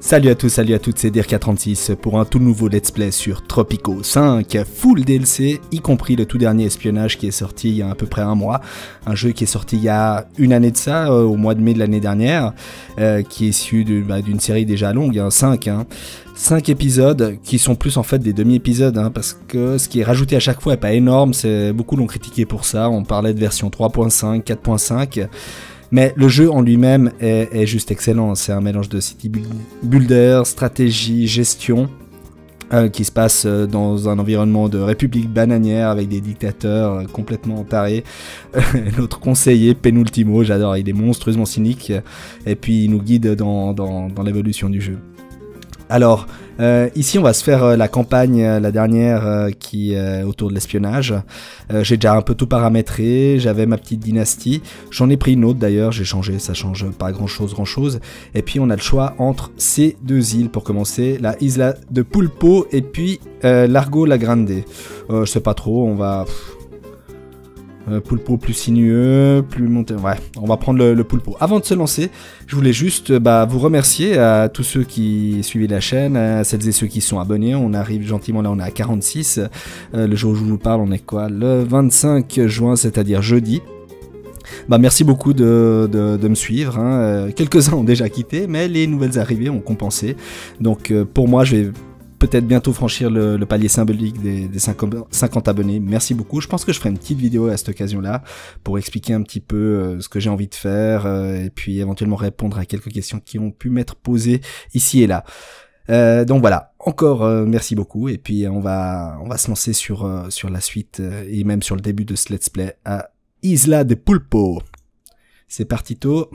Salut à tous, salut à toutes, c'est Dirk36 pour un tout nouveau let's play sur Tropico 5, full DLC, y compris le tout dernier espionnage qui est sorti il y a à peu près un mois, un jeu qui est sorti il y a une année de ça, au mois de mai de l'année dernière, qui est issu d'une série déjà longue, 5 épisodes qui sont plus en fait des demi-épisodes, parce que ce qui est rajouté à chaque fois est pas énorme, beaucoup l'ont critiqué pour ça, on parlait de version 3.5, 4.5... Mais le jeu en lui-même est juste excellent, c'est un mélange de city builder, stratégie, gestion, qui se passe dans un environnement de république bananière avec des dictateurs complètement tarés. Notre conseiller Penultimo, j'adore, il est monstrueusement cynique, et puis il nous guide dans l'évolution du jeu. Alors, ici on va se faire la campagne, la dernière, qui est autour de l'espionnage. J'ai déjà un peu tout paramétré, j'avais ma petite dynastie, j'en ai pris une autre d'ailleurs, j'ai changé, ça change pas grand chose. Et puis on a le choix entre ces deux îles pour commencer, la Isla de Pulpo et puis Largo la Grande. Je sais pas trop, on va... Pulpo plus sinueux, plus monté... Ouais, on va prendre le Pulpo. Avant de se lancer, je voulais juste vous remercier à tous ceux qui suivaient la chaîne, à celles et ceux qui sont abonnés. On arrive gentiment, là on est à 46. Le jour où je vous parle, on est quoi? Le 25 juin, c'est-à-dire jeudi. Merci beaucoup de me suivre. Quelques-uns ont déjà quitté, mais les nouvelles arrivées ont compensé. Donc pour moi, je vais... peut-être bientôt franchir le palier symbolique des 50 abonnés. Merci beaucoup. Je pense que je ferai une petite vidéo à cette occasion-là pour expliquer un petit peu ce que j'ai envie de faire et puis éventuellement répondre à quelques questions qui ont pu m'être posées ici et là. Donc voilà, encore merci beaucoup et puis on va se lancer sur la suite et même sur le début de ce let's play à Isla de Pulpo. C'est partito.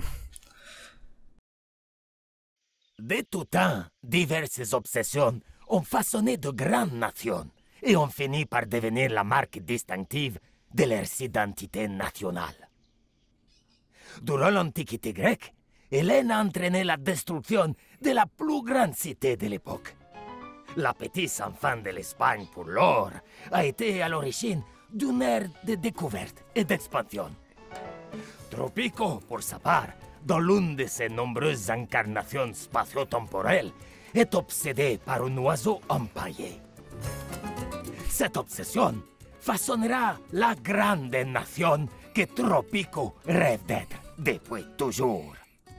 De tout temps, diverses obsessions ont façonné de grandes nations et ont fini par devenir la marque distinctive de leur identité nationale. Durant l'Antiquité grecque, Hélène a entraîné la destruction de la plus grande cité de l'époque. L'appétit sans fin de l'Espagne pour l'or a été à l'origine d'une ère de découverte et d'expansion. Tropico, pour sa part, dans l'une de ses nombreuses incarnations spatio-temporelles, est obsédé par un oiseau empaillé. Cette obsession façonnera la grande nation que Tropico rêve d'être depuis toujours.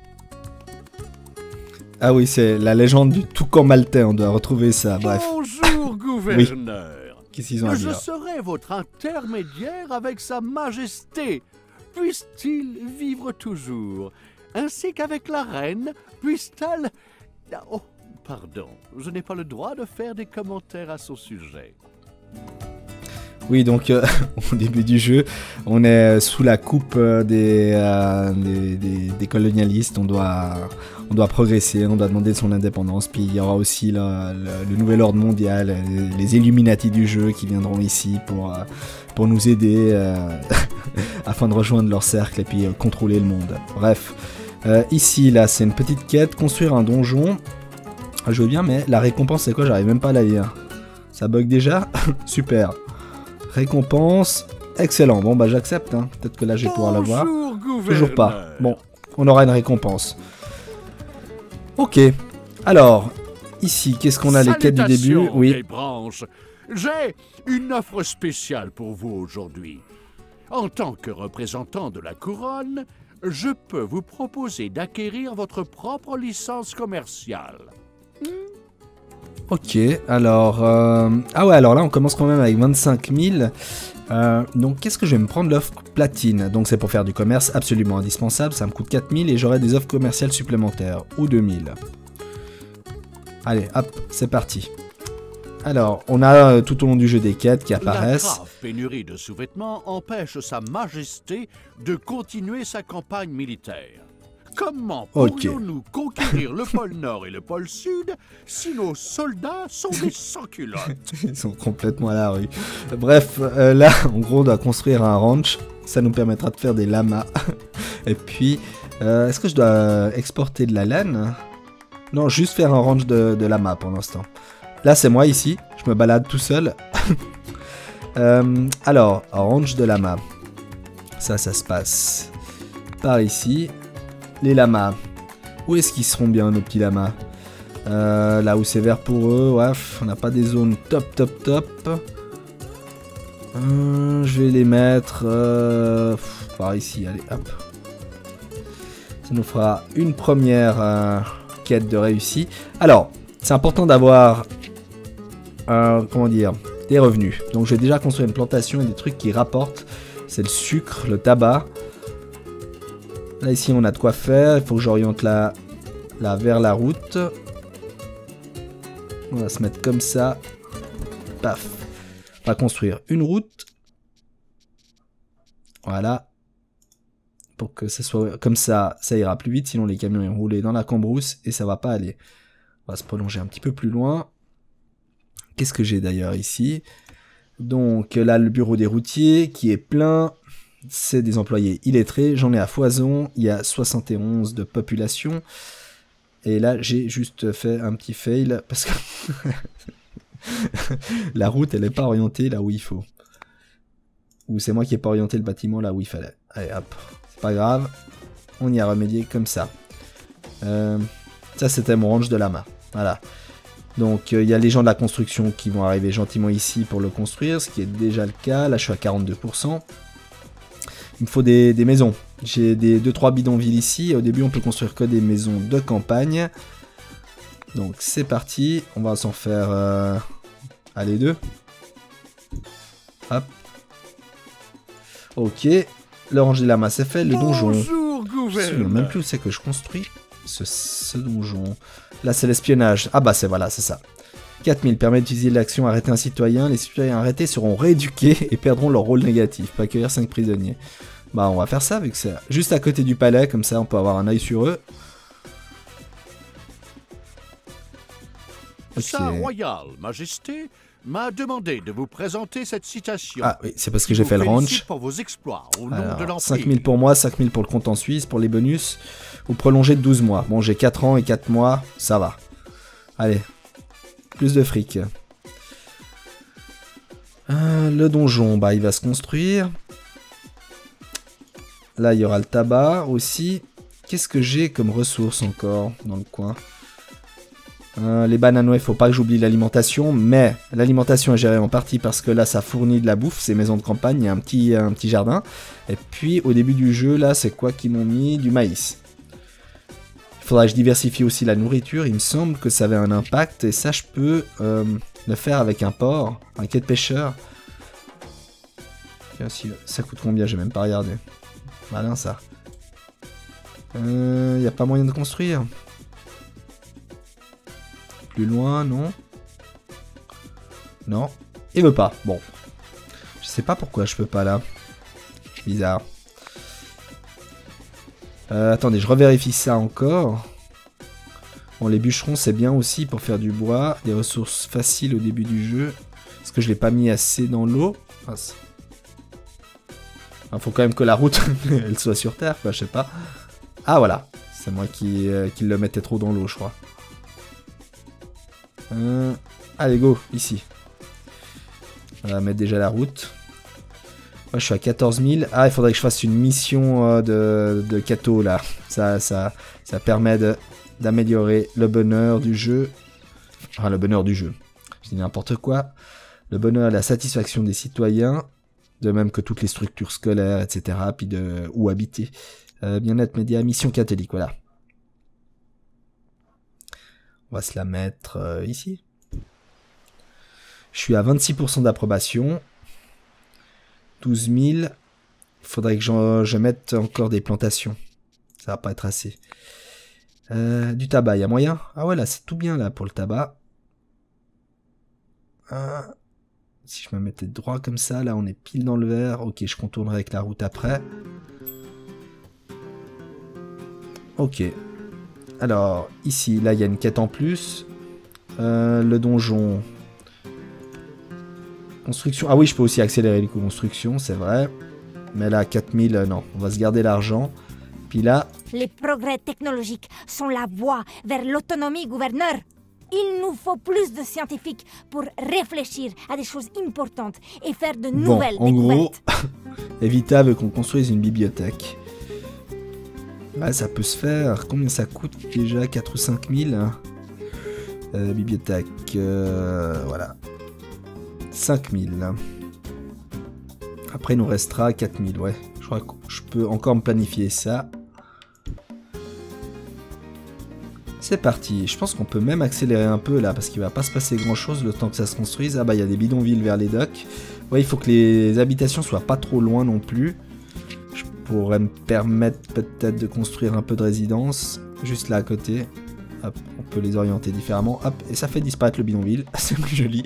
Ah oui, c'est la légende du toucan maltais, on doit retrouver ça, bref. Bonjour, gouverneur. Oui. Qu'est-ce qu'ils ont à dire? Je serai votre intermédiaire avec sa majesté. Puisse-t-il vivre toujours, ainsi qu'avec la reine, puisse-t-elle... Oh, pardon, je n'ai pas le droit de faire des commentaires à son sujet. Oui, donc au début du jeu, on est sous la coupe des colonialistes, on doit progresser, on doit demander son indépendance, puis il y aura aussi le nouvel ordre mondial, les Illuminati du jeu qui viendront ici pour nous aider afin de rejoindre leur cercle et puis contrôler le monde. Bref, ici, là, c'est une petite quête, construire un donjon. Je veux bien, mais la récompense, c'est quoi? J'arrive même pas à la lire. Ça bug déjà? Super. Récompense, excellent. Bon, j'accepte. Peut-être que là, je vais pouvoir la voir. Toujours pas. Bon, on aura une récompense. Ok. Alors, ici, qu'est-ce qu'on a? Les quêtes du début? Oui. J'ai une offre spéciale pour vous aujourd'hui. En tant que représentant de la couronne, je peux vous proposer d'acquérir votre propre licence commerciale. Ok, alors... Ah ouais, alors là, on commence quand même avec 25 000. Donc, qu'est-ce que je vais me prendre? L'offre platine. Donc, c'est pour faire du commerce absolument indispensable. Ça me coûte 4 000 et j'aurai des offres commerciales supplémentaires. Ou 2 000. Allez, hop, c'est parti. Alors, on a tout au long du jeu des quêtes qui apparaissent. La grave pénurie de sous-vêtements empêche sa majesté de continuer sa campagne militaire. Comment pourrions-nous conquérir le pôle Nord et le pôle Sud si nos soldats sont des sans-culottes? Ils sont complètement à la rue. Bref, là, en gros, on doit construire un ranch. Ça nous permettra de faire des lamas. Et puis, est-ce que je dois exporter de la laine? Non, juste faire un ranch de lamas pour l'instant. Là, c'est moi ici. Je me balade tout seul. Alors, ranch de lamas. Ça se passe par ici. Les lamas. Où est-ce qu'ils seront bien, nos petits lamas? Là où c'est vert pour eux, ouais, on n'a pas des zones top. Je vais les mettre par ici, allez, hop. Ça nous fera une première quête de réussi. Alors, c'est important d'avoir, comment dire, des revenus. Donc j'ai déjà construit une plantation et des trucs qui rapportent. C'est le sucre, le tabac. Là ici on a de quoi faire, il faut que j'oriente là vers la route. On va se mettre comme ça. Paf. On va construire une route. Voilà. Pour que ça soit comme ça, ça ira plus vite. Sinon les camions ils roulent dans la cambrousse et ça va pas aller. On va se prolonger un petit peu plus loin. Qu'est-ce que j'ai d'ailleurs ici? Donc là le bureau des routiers qui est plein. C'est des employés illettrés. J'en ai à foison. Il y a 71 de population. Et là, j'ai juste fait un petit fail parce que la route, elle n'est pas orientée là où il faut. Ou c'est moi qui n'ai pas orienté le bâtiment là où il fallait. Allez, hop. C'est pas grave. On y a remédié comme ça. Ça, c'était mon range de lama. Voilà. Donc, il y a les gens de la construction qui vont arriver gentiment ici pour le construire, ce qui est déjà le cas. Là, je suis à 42%. Il me faut des maisons. J'ai des 2-3 bidonvilles ici. Au début, on peut construire que des maisons de campagne. Donc, c'est parti. On va s'en faire... allez, 2. Hop. Ok. Le ranger de la masse est fait. Le donjon. Bonjour, Je gouverneur. ne sais même plus où c'est que je construis ce donjon. Là, c'est l'espionnage. Ah bah, voilà, c'est ça. 4000 permet d'utiliser l'action arrêter un citoyen. Les citoyens arrêtés seront rééduqués et perdront leur rôle négatif. Pas accueillir 5 prisonniers. Bah on va faire ça vu que c'est juste à côté du palais. Comme ça on peut avoir un œil sur eux. Ok. Sa royale majesté m'a demandé de vous présenter cette citation. Ah oui, c'est parce que j'ai fait le ranch. Pour vos exploits au nom de Alors, l'Empire. 5000 pour moi, 5000 pour le compte en Suisse, pour les bonus. Ou prolonger de 12 mois. Bon j'ai 4 ans et 4 mois, ça va. Allez. Plus de fric. Le donjon, bah il va se construire. Là, il y aura le tabac aussi. Qu'est-ce que j'ai comme ressources encore dans le coin? Les bananes, il faut pas que j'oublie l'alimentation. Mais l'alimentation est gérée en partie parce que là, ça fournit de la bouffe. C'est maison de campagne, il y a un petit jardin. Et puis, au début du jeu, là, c'est quoi qu'ils m'ont mis? Du maïs. Il faudra que je diversifie aussi la nourriture. Il me semble que ça avait un impact. Et ça, je peux le faire avec un porc, un quai de pêcheur. Ça coûte combien? J'ai même pas regardé. Malin ça. Y a pas moyen de construire. Plus loin, non. Non. Il veut pas. Bon. Je sais pas pourquoi je peux pas là. Bizarre. Attendez, je revérifie ça encore. Bon, les bûcherons c'est bien aussi pour faire du bois. Des ressources faciles au début du jeu. Est-ce que je l'ai pas mis assez dans l'eau? Il faut quand même que la route elle soit sur terre, quoi, je sais pas. Ah voilà, c'est moi qui le mettais trop dans l'eau, je crois. Allez, go, ici. On va mettre déjà la route. Moi, je suis à 14 000. Ah, il faudrait que je fasse une mission de Kato, là. Ça permet d'améliorer le bonheur du jeu. Enfin, le bonheur du jeu. Je dis n'importe quoi. Le bonheur et la satisfaction des citoyens. De même que toutes les structures scolaires, etc. Puis où habiter. Bien-être média, mission catholique, voilà. On va se la mettre ici. Je suis à 26% d'approbation. 12 000. Il faudrait que je mette encore des plantations. Ça va pas être assez. Du tabac, il y a moyen? Ah ouais, là, c'est tout bien, là, pour le tabac. Si je me mettais droit comme ça, là on est pile dans le vert. Ok, je contournerai avec la route après. Ok. Alors, ici, là il y a une quête en plus. Le donjon. Construction. Ah oui, je peux aussi accélérer les constructions, c'est vrai. Mais là, 4000, non. On va se garder l'argent. Puis là... Les progrès technologiques sont la voie vers l'autonomie, gouverneur. Il nous faut plus de scientifiques pour réfléchir à des choses importantes et faire de nouvelles en découvertes. gros, Evita veut qu'on construise une bibliothèque. Ouais, ça peut se faire. Combien ça coûte déjà? 4 ou 5 000? Bibliothèque, voilà. 5000. Après, il nous restera 4000, ouais. Je crois que je peux encore me planifier ça. C'est parti. Je pense qu'on peut même accélérer un peu là, parce qu'il va pas se passer grand chose le temps que ça se construise. Ah bah, il y a des bidonvilles vers les docks. Ouais, il faut que les habitations soient pas trop loin non plus. Je pourrais me permettre peut-être de construire un peu de résidence, juste là à côté. Hop, on peut les orienter différemment. Hop, et ça fait disparaître le bidonville. C'est plus joli.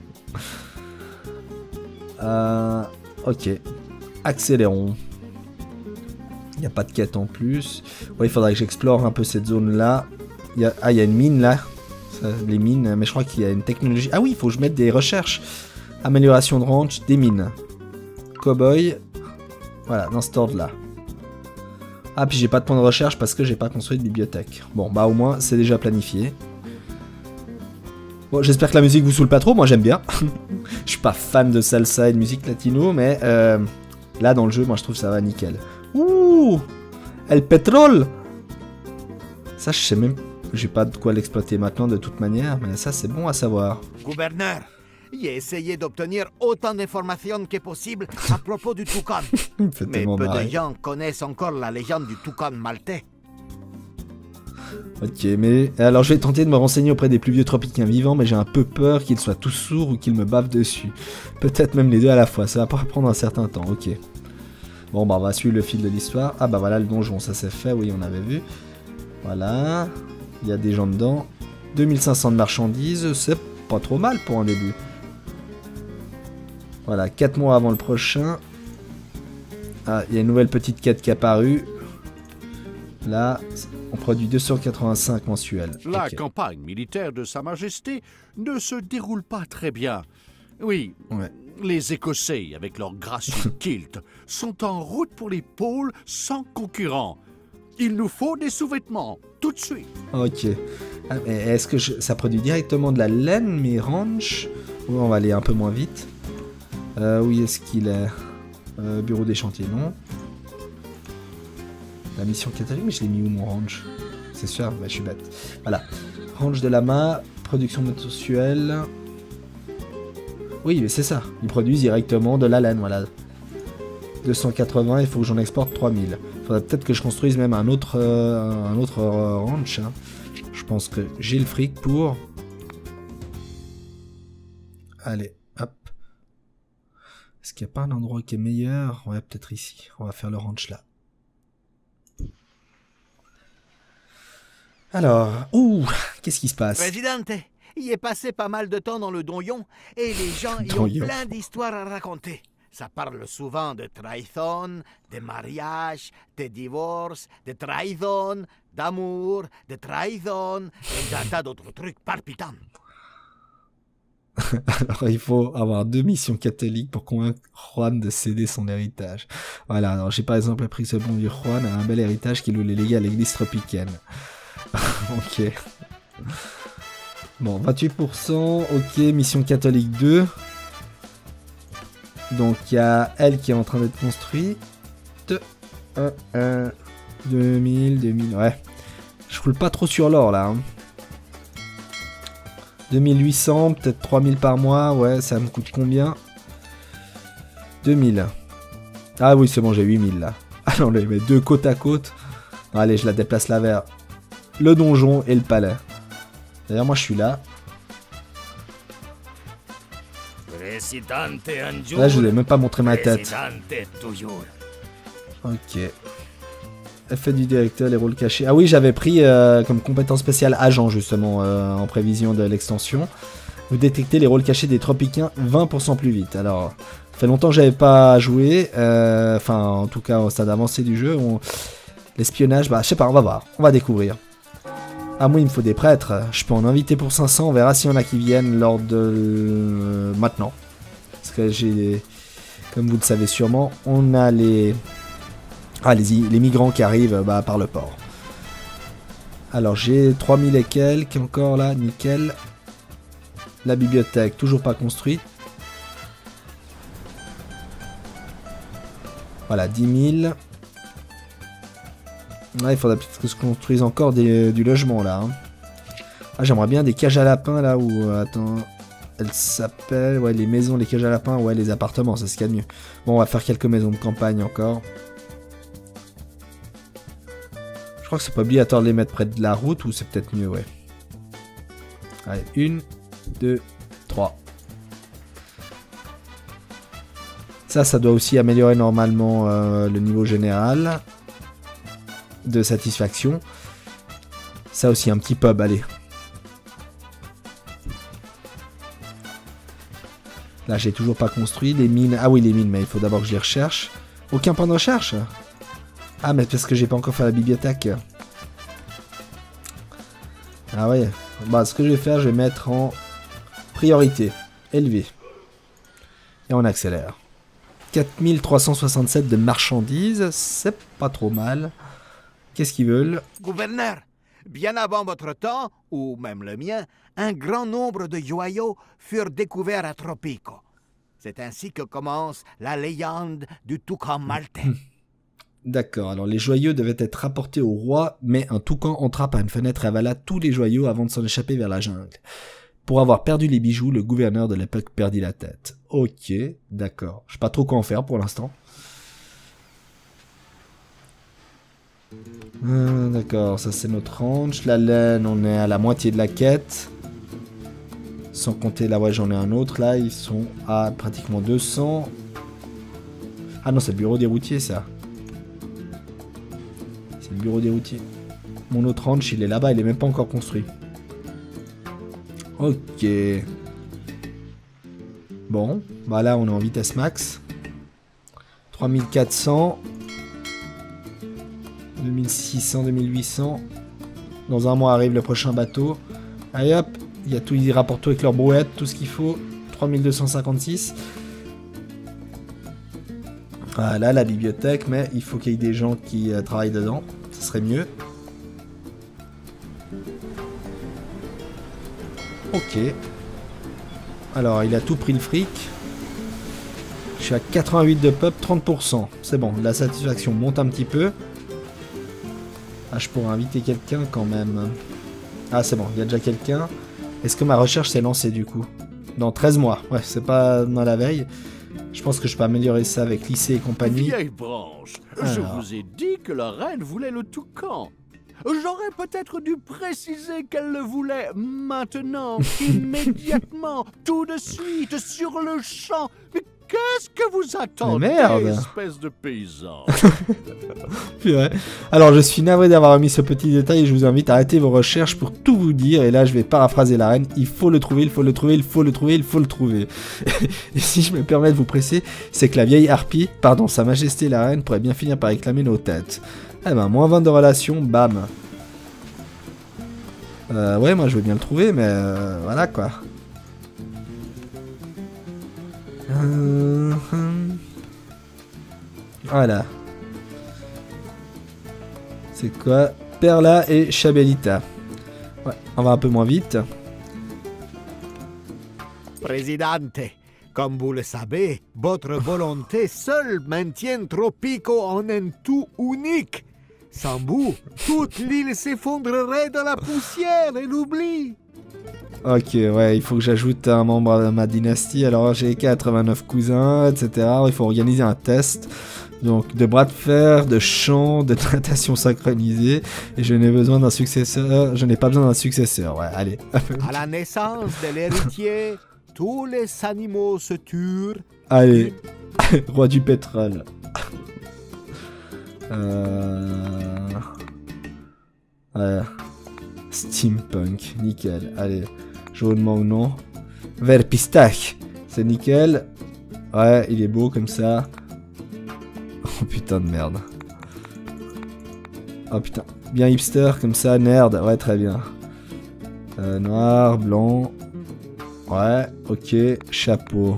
Ok. Accélérons. Il n'y a pas de quête en plus. Ouais, il faudrait que j'explore un peu cette zone-là. Il y a une mine là. Ça, les mines, mais je crois qu'il y a une technologie. Ah oui, il faut que je mette des recherches. Amélioration de ranch, des mines. Cowboy. Voilà, dans cet ordre-là. Ah, puis j'ai pas de point de recherche parce que j'ai pas construit de bibliothèque. Bon, bah au moins, c'est déjà planifié. Bon, j'espère que la musique vous saoule pas trop, moi j'aime bien. Je suis pas fan de salsa et de musique latino, mais là dans le jeu, moi je trouve ça va nickel. Ouh, El pétrole. Ça, je sais même... J'ai pas de quoi l'exploiter maintenant de toute manière, mais ça c'est bon à savoir. Gouverneur, j'ai essayé d'obtenir autant d'informations que possible à propos du toucan. Mais peu de gens connaissent encore la légende du toucan maltais. Ok, mais alors je vais tenter de me renseigner auprès des plus vieux tropicains vivants, mais j'ai un peu peur qu'ils soient tous sourds ou qu'ils me bavent dessus. Peut-être même les deux à la fois, ça va pas prendre un certain temps, ok. Bon bah on va suivre le fil de l'histoire. Ah bah voilà le donjon, ça c'est fait, oui on avait vu. Voilà, il y a des gens dedans. 2500 de marchandises, c'est pas trop mal pour un début. Voilà, 4 mois avant le prochain. Ah, il y a une nouvelle petite quête qui est apparue. Là, on produit 285 mensuels. La campagne militaire de Sa Majesté ne se déroule pas très bien. Oui, ouais. Les Écossais, avec leur gracieux kilt, sont en route pour les pôles sans concurrent. Il nous faut des sous-vêtements, tout de suite. Ok. Ah, est-ce que ça produit directement de la laine, mes ranchs? Oui, on va aller un peu moins vite. Où est-ce qu'il est, bureau des chantiers, non. La mission catholique, mais je l'ai mis où mon ranch? C'est sûr, bah, je suis bête. Voilà. Ranch de lama, production mensuelle. Oui, mais c'est ça. Ils produisent directement de la laine, voilà. 280, il faut que j'en exporte 3000. Il faudrait peut-être que je construise même un autre ranch. Hein. Je pense que j'ai le fric pour... Allez, hop. Est-ce qu'il n'y a pas un endroit qui est meilleur? Ouais, peut-être ici. On va faire le ranch là. Alors, ouh, qu'est-ce qui se passe? Présidente, il est passé pas mal de temps dans le donjon et les gens y ont plein d'histoires à raconter. Ça parle souvent de trahison, de mariage, de divorce, de trahison, d'amour, de trahison et d'un tas d'autres trucs palpitants. Alors, il faut avoir 2 missions catholiques pour convaincre Juan de céder son héritage. Voilà, alors j'ai par exemple appris que ce bon vieux Juan a un bel héritage qu'il voulait léguer à l'église tropicane. Ok. Bon, 28%, ok, mission catholique 2. Donc il y a elle qui est en train d'être construite. 2000, ouais. Je roule pas trop sur l'or là. Hein. 2800, peut-être 3000 par mois, ouais, ça me coûte combien? 2000. Ah oui, c'est bon, j'ai 8000 là. Ah non, les met deux côte à côte. Allez, je la déplace là vers le donjon et le palais. D'ailleurs, moi je suis là. Là, je vous ai même pas montré ma tête. Ok. Effet du directeur, les rôles cachés. Ah oui, j'avais pris comme compétence spéciale agent, justement, en prévision de l'extension. Vous détectez les rôles cachés des Tropiciens 20% plus vite. Alors, ça fait longtemps que j'avais pas joué. Enfin, en tout cas, au stade avancé du jeu. L'espionnage, bah, je sais pas, on va voir. On va découvrir. Ah, moi, il me faut des prêtres. Je peux en inviter pour 500. On verra s'il y en a qui viennent lors de... maintenant. Parce que j'ai... Comme vous le savez sûrement, on a les... Ah, les migrants qui arrivent par le port. Alors, j'ai 3000 et quelques encore là, nickel. La bibliothèque, toujours pas construite. Voilà, 10 000. Ouais, il faudrait peut-être que je construise encore du logement là. Hein. Ah, j'aimerais bien des cages à lapins là où... attends... Elle s'appelle... Ouais, les maisons, les cages à lapins, ouais, les appartements, c'est ce qu'il y a de mieux. Bon, on va faire quelques maisons de campagne encore. Je crois que c'est pas obligatoire de les mettre près de la route, ou c'est peut-être mieux, ouais. Allez, 1, 2, 3. Ça doit aussi améliorer normalement le niveau général de satisfaction. Ça aussi, un petit pub, allez. Là, j'ai toujours pas construit. Les mines... Ah oui, les mines, mais il faut d'abord que je les recherche. Aucun point de recherche? Ah, mais parce que j'ai pas encore fait la bibliothèque. Ah ouais. Bah, ce que je vais faire, je vais mettre en priorité. Élevé. Et on accélère. 4367 de marchandises. C'est pas trop mal. Qu'est-ce qu'ils veulent? Gouverneur, bien avant votre temps, ou même le mien, un grand nombre de joyaux furent découverts à Tropico. C'est ainsi que commence la légende du toucan maltais. D'accord, alors les joyaux devaient être rapportés au roi, mais un toucan entra par une fenêtre et avala tous les joyaux avant de s'en échapper vers la jungle. Pour avoir perdu les bijoux, le gouverneur de l'époque perdit la tête. Ok, d'accord. Je sais pas trop quoi en faire pour l'instant. D'accord, ça c'est notre ranch. La laine, on est à la moitié de la quête. Sans compter là, ouais, j'en ai un autre. Là, ils sont à pratiquement 200. Ah non, c'est le bureau des routiers, ça. C'est le bureau des routiers. Mon autre ranch, il est là-bas, il est même pas encore construit. Ok. Bon, bah là, on est en vitesse max. 3400. 2600, 2800. Dans un mois arrive le prochain bateau. Allez hop, il y a tout, ils rapportent tout avec leur brouette, tout ce qu'il faut. 3256. Voilà la bibliothèque, mais il faut qu'il y ait des gens qui travaillent dedans. Ce serait mieux. Ok. Alors, il a tout pris le fric. Je suis à 88 de pub, 30%. C'est bon, la satisfaction monte un petit peu. Ah, je pourrais inviter quelqu'un quand même. Ah, c'est bon, il y a déjà quelqu'un. Est-ce que ma recherche s'est lancée du coup? Dans 13 mois. Ouais, c'est pas dans la veille. Je pense que je peux améliorer ça avec lycée et compagnie. Vieille branche, je vous ai dit que la reine voulait le toucan. J'aurais peut-être dû préciser qu'elle le voulait maintenant, immédiatement, tout de suite, sur le champ. Mais qu'est-ce que vous attendez, espèce de paysan? Ouais. Alors, je suis navré d'avoir omis ce petit détail et je vous invite à arrêter vos recherches pour tout vous dire. Et là, je vais paraphraser la reine. Il faut le trouver, il faut le trouver, il faut le trouver, il faut le trouver. Et si je me permets de vous presser, c'est que la vieille harpie, pardon, sa majesté la reine, pourrait bien finir par réclamer nos têtes. Eh ben, moins 20 de relation, bam. Ouais, moi je veux bien le trouver, mais voilà quoi. Voilà. C'est quoi? Perla et Chabelita. Ouais, on va un peu moins vite. Présidente, comme vous le savez, votre volonté seule maintient Tropico en un tout unique. Sans vous, toute l'île s'effondrerait dans la poussière et l'oubli. Ok, ouais, il faut que j'ajoute un membre à ma dynastie. Alors j'ai 89 cousins, etc. Il faut organiser un test. Donc de bras de fer, de chant, de natation synchronisée. Et je n'ai besoin d'un successeur. Je n'ai pas besoin d'un successeur. Ouais, allez. À la naissance de l'héritier, tous les animaux se tuent. Allez, roi du pétrole. Steampunk, nickel. Allez, jaune magnon. Vert pistache, c'est nickel. Ouais, il est beau comme ça. Oh putain de merde. Oh putain, bien hipster comme ça, nerd. Ouais, très bien. Noir, blanc. Ouais, ok, chapeau.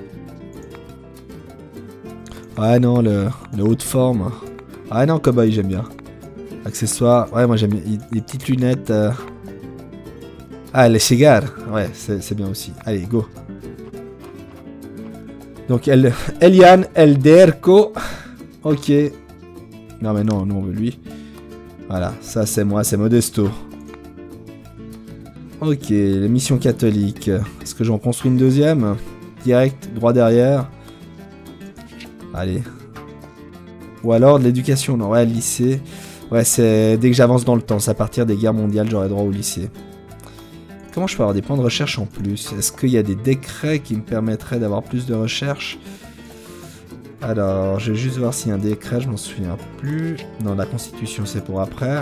Ouais, non, le haut de forme. Ah non, cowboy, j'aime bien. Accessoires, ouais, moi j'aime bien. Les petites lunettes. Ah, les cigares. Ouais, c'est bien aussi. Allez, go. Donc, Elian Elderco. Ok. Non, mais non, nous on veut lui. Voilà, ça c'est moi, c'est Modesto. Ok, les missions catholiques. Est-ce que j'en construis une deuxième? Direct, droit derrière. Allez. Ou alors de l'éducation, non, ouais, le lycée. Ouais, c'est dès que j'avance dans le temps, c'est à partir des guerres mondiales, j'aurai droit au lycée. Comment je peux avoir des points de recherche en plus? Est-ce qu'il y a des décrets qui me permettraient d'avoir plus de recherche? Alors, je vais juste voir s'il y a un décret, je m'en souviens plus. Non, la constitution, c'est pour après.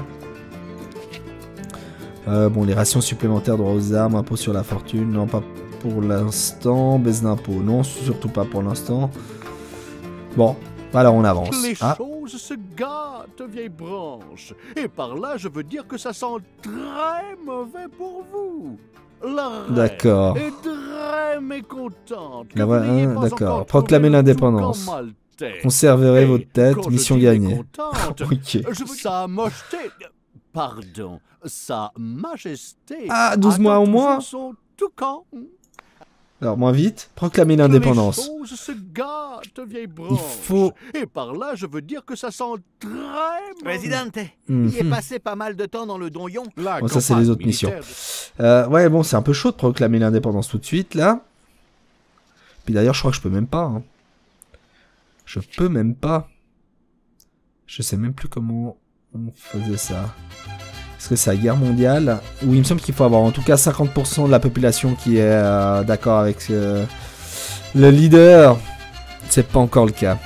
Bon, les rations supplémentaires, droit aux armes, impôt sur la fortune, non, pas pour l'instant. Baisse d'impôt, non, surtout pas pour l'instant. Bon, alors on avance. Les choses se gâtent, vieille branche. Et par là, je veux dire que ça sent très mauvais pour vous. La reine D'accord. est très mécontente. D'accord. Proclamez l'indépendance. Conserverez votre tête, mission gagnée. Ok. Sa mocheté... Pardon, sa majesté... Ah, 12 mois au moins. Son toucan. Alors, moins vite. Proclamez l'indépendance. Les choses se gâtent, vieille branche. Il faut... Et par là, je veux dire que ça sent très mauvais. Présidente, il est passé pas mal de temps dans le donjon. Bon, ça, c'est les autres missions. Ouais, bon, c'est un peu chaud de proclamer l'indépendance tout de suite, là. Puis d'ailleurs, je crois que je peux même pas. Hein. Je peux même pas. Je sais même plus comment on faisait ça. Est-ce que c'est la guerre mondiale? Oui, il me semble qu'il faut avoir en tout cas 50% de la population qui est d'accord avec le leader. C'est pas encore le cas.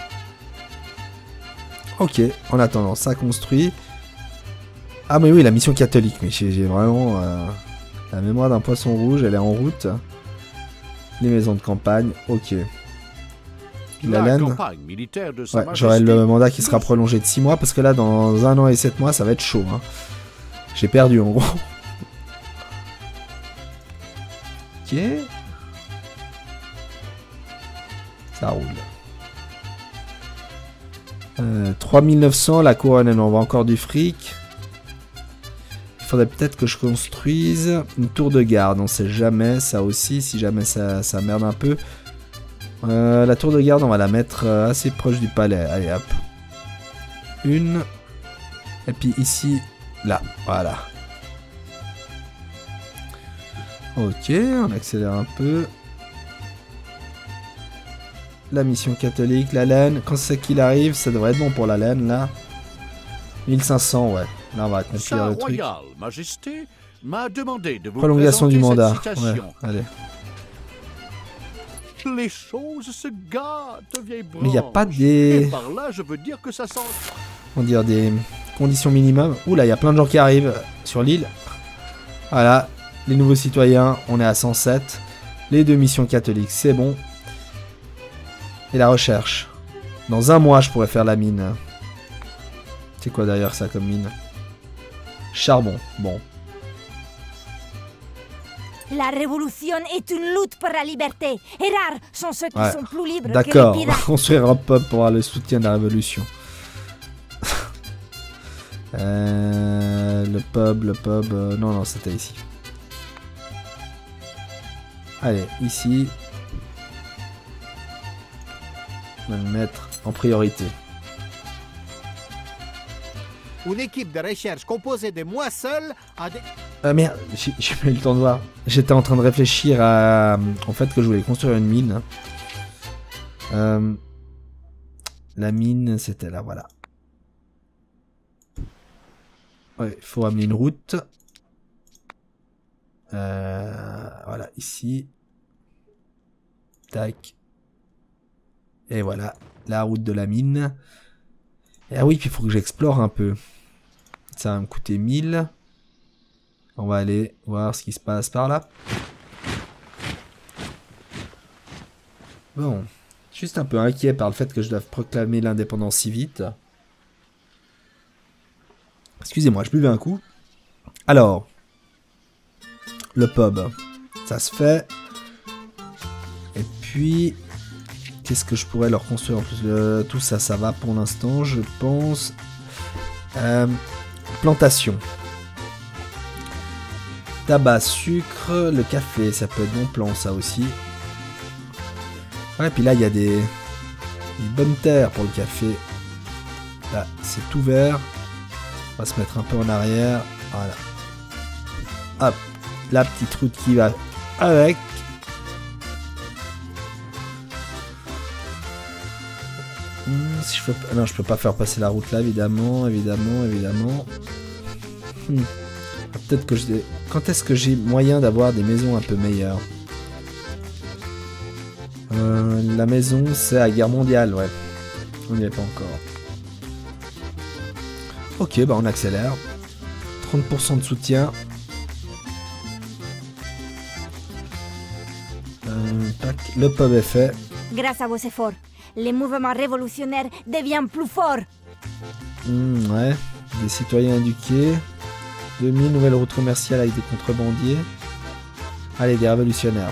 Ok, en attendant, ça construit. Ah mais oui, la mission catholique. Mais j'ai vraiment la mémoire d'un poisson rouge, elle est en route. Les maisons de campagne, ok. La laine. Ouais, j'aurai le mandat qui sera prolongé de 6 mois parce que là, dans 1 an et 7 mois, ça va être chaud. Hein. J'ai perdu en gros. Ok. Ça roule. 3900, la couronne, elle envoie encore du fric. Il faudrait peut-être que je construise une tour de garde. On sait jamais, ça aussi, si jamais ça merde un peu. La tour de garde, on va la mettre assez proche du palais. Allez, hop. Une. Et puis ici, là. Voilà. Ok, on accélère un peu. La mission catholique, la laine. Quand c'est qu'il arrive, ça devrait être bon pour la laine, là. 1500, ouais. Là, on va accomplir le truc. Majesté m'a demandé de vous prolongation du mandat. Ouais, allez. Les choses se gâtent, vieille branche. Mais il n'y a pas des... Et par là, je veux dire que ça sent... On dire des conditions minimum. Oula, il y a plein de gens qui arrivent sur l'île. Voilà, les nouveaux citoyens, on est à 107. Les 2 missions catholiques, c'est bon. Et la recherche. Dans 1 mois, je pourrais faire la mine. C'est quoi d'ailleurs ça comme mine? Charbon, bon. La révolution est une lutte pour la liberté. Et rares sont ceux qui sont plus libres que les d'accord, on va pirates. construire un pub pour avoir le soutien de la révolution. Le pub, non, c'était ici. Allez, ici. On va le mettre en priorité. Une équipe de recherche composée de moi seul a des... Ah merde, j'ai pas eu le temps de voir. J'étais en train de réfléchir à... En fait, que je voulais construire une mine. La mine, c'était là, voilà. Ouais, il faut amener une route. Voilà, ici. Tac. Et voilà, la route de la mine. Et ah oui, puis il faut que j'explore un peu. Ça va me coûter 1000. On va aller voir ce qui se passe par là. Bon. Juste un peu inquiet par le fait que je doive proclamer l'indépendance si vite. Excusez-moi, je buvais un coup. Alors. Le pub. Ça se fait. Et puis... Qu'est-ce que je pourrais leur construire en plus? Tout ça, ça va pour l'instant, je pense. Plantation. Tabac, sucre, le café, ça peut être bon plan, ça aussi. Ouais, puis là, il y a des bonnes terres pour le café. Là, c'est tout vert. On va se mettre un peu en arrière. Voilà. Hop. la petite route qui va avec. Si je peux... Non, je peux pas faire passer la route là, évidemment. Peut-être que je... Quand est-ce que j'ai moyen d'avoir des maisons un peu meilleures? La maison, c'est à guerre mondiale, ouais. On n'y est pas encore. Ok, bah on accélère. 30% de soutien. Tac, le pub est fait. Grâce à vos efforts, le mouvement révolutionnaire devient plus fort. Ouais, des citoyens éduqués. 2000 nouvelles routes commerciales avec des contrebandiers. Allez, des révolutionnaires.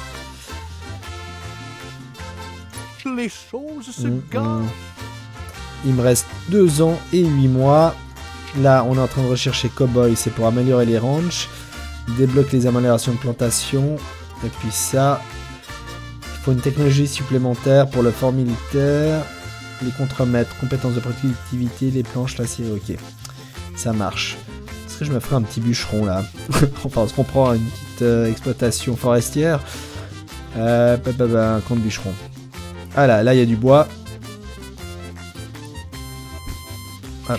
Les choses se gâtent. Il me reste 2 ans et 8 mois. Là, on est en train de rechercher Cowboy, c'est pour améliorer les ranchs. Débloque les améliorations de plantation. Et puis ça, il faut une technologie supplémentaire pour le fort militaire. Les contremaîtres, compétences de productivité, les planches, l'acier, ok. Ça marche. Est-ce que je me ferai un petit bûcheron là? Enfin, on se comprend, une petite exploitation forestière. Un compte bûcheron. Ah là, il y a du bois. Hop.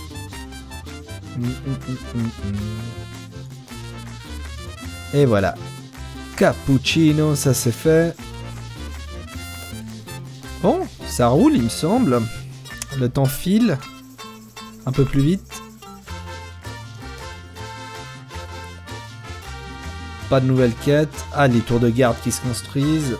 Et voilà. Cappuccino, ça c'est fait. Bon, ça roule, il me semble. Le temps file. Un peu plus vite. Pas de nouvelles quêtes. Ah, les tours de garde qui se construisent.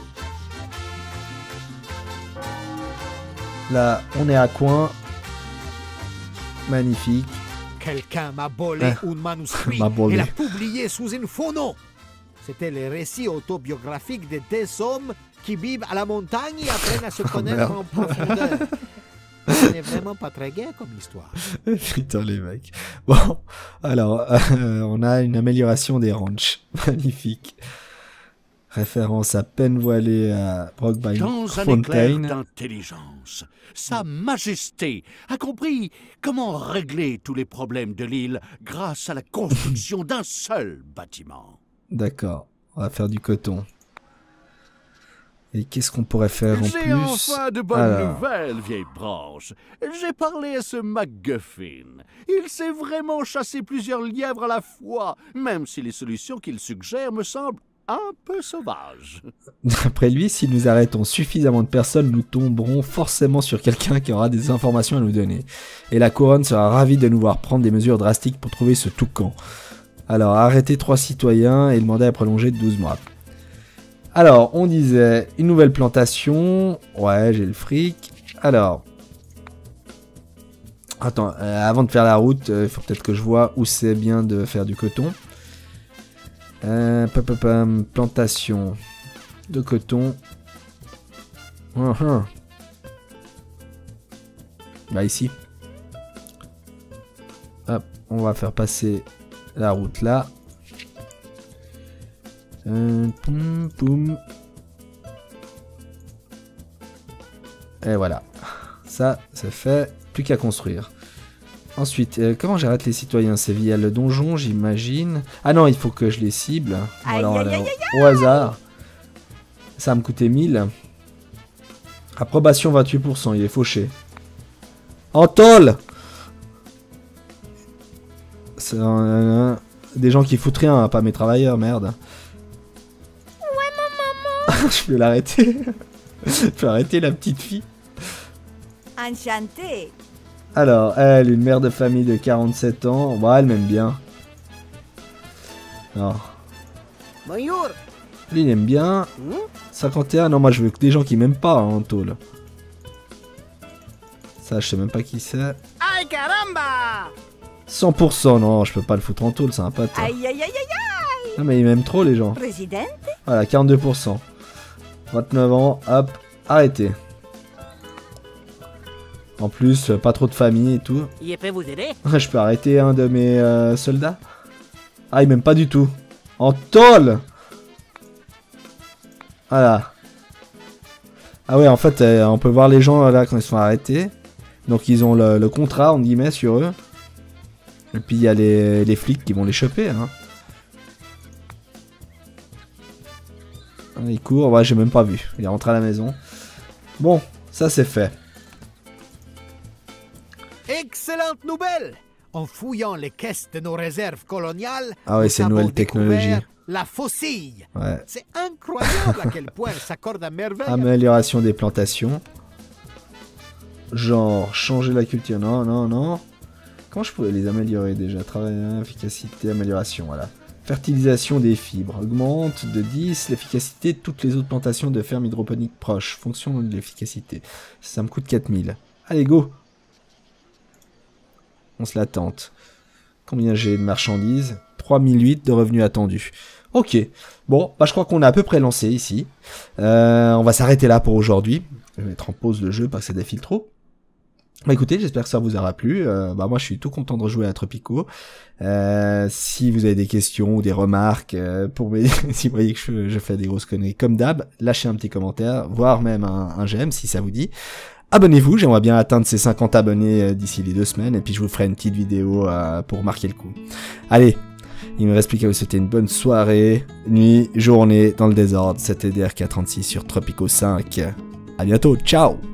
Là, on est à coin. Magnifique. Quelqu'un m'a volé un manuscrit et l'a publié sous un faux nom. C'était le récit autobiographique de 2 hommes qui vivent à la montagne et apprennent à se connaître en profondeur. Ce n'est vraiment pas très gai comme histoire. Putain les mecs. Bon, alors, on a une amélioration des ranchs. Magnifique. Référence à peine voilée à Brockby Dans un éclair d'intelligence, Sa Majesté a compris comment régler tous les problèmes de l'île grâce à la construction d'un seul bâtiment. D'accord, on va faire du coton. Et qu'est-ce qu'on pourrait faire en plus? J'ai enfin de bonnes nouvelles, vieille branche. J'ai parlé à ce MacGuffin. Il sait vraiment chasser plusieurs lièvres à la fois, même si les solutions qu'il suggère me semblent un peu sauvages. D'après lui, si nous arrêtons suffisamment de personnes, nous tomberons forcément sur quelqu'un qui aura des informations à nous donner. Et la couronne sera ravie de nous voir prendre des mesures drastiques pour trouver ce toucan. Alors, arrêter 3 citoyens et le mandat est prolongé de 12 mois. Alors, on disait une nouvelle plantation. Ouais, j'ai le fric. Alors. Attends, avant de faire la route, il faut peut-être que je vois où c'est bien de faire du coton. Plantation de coton. Bah ici. Hop, on va faire passer la route là. Poum. Et voilà. Ça, c'est fait. Plus qu'à construire. Ensuite, comment j'arrête les citoyens? C'est via le donjon, j'imagine. Ah non, il faut que je les cible. Voilà, au hasard. Ça va me coûter 1000. Approbation 28%, il est fauché. En tôle! C'est des gens qui foutent rien, pas mes travailleurs, merde. Ouais, maman. Je peux l'arrêter. Je peux arrêter la petite fille. Enchantée. Alors, elle, une mère de famille de 47 ans. Bah, elle m'aime bien. Alors. Bonjour. Lui, il aime bien. 51. Non, moi, je veux que des gens qui m'aiment pas, hein, en tôle. Ça, je sais même pas qui c'est. Aïe, caramba! 100%. Non, je peux pas le foutre en tôle, c'est un pote. Aïe, aïe, aïe, aïe, aïe. Non, mais ils m'aiment trop, les gens. Présidente. Voilà, 42%. 29 ans. Hop. Arrêtez. En plus, pas trop de famille et tout. Il peut vous aider? Je peux arrêter un de mes soldats? Ah, il m'aime pas du tout. En tôle! Voilà. Ah ouais, en fait, on peut voir les gens là quand ils se font arrêter. Donc ils ont le contrat, en guillemets, sur eux. Et puis il y a les flics qui vont les choper. Hein. Il court, ouais, j'ai même pas vu. Il est rentré à la maison. Bon, ça c'est fait. Excellente nouvelle! En fouillant les caisses de nos réserves coloniales, ah ouais, c'est une nouvelle technologie. La faucille. Ouais. C'est incroyable à quel point elle s'accorde à merveille. Amélioration des plantations. Genre, changer la culture. Non, non, non. Comment je pourrais les améliorer déjà? Travail, efficacité, amélioration, voilà. Fertilisation des fibres. Augmente de 10 l'efficacité de toutes les autres plantations de fermes hydroponiques proches. Fonction de l'efficacité. Ça me coûte 4000. Allez, go! On se la tente. Combien j'ai de marchandises? 3008 de revenus attendus. Ok. Bon, bah je crois qu'on a à peu près lancé ici. On va s'arrêter là pour aujourd'hui. Je vais mettre en pause le jeu parce que ça défile trop. Bah écoutez, j'espère que ça vous aura plu. Bah moi je suis tout content de rejouer à Tropico. Si vous avez des questions ou des remarques pour m'aider, si vous voyez que je fais des grosses conneries comme d'hab, lâchez un petit commentaire, voire même un j'aime si ça vous dit. Abonnez-vous, j'aimerais bien atteindre ces 50 abonnés d'ici les 2 semaines, et puis je vous ferai une petite vidéo pour marquer le coup. Allez, il me reste plus qu'à vous souhaiter une bonne soirée, nuit, journée dans le désordre. C'était DRK36 sur Tropico 5. À bientôt, ciao!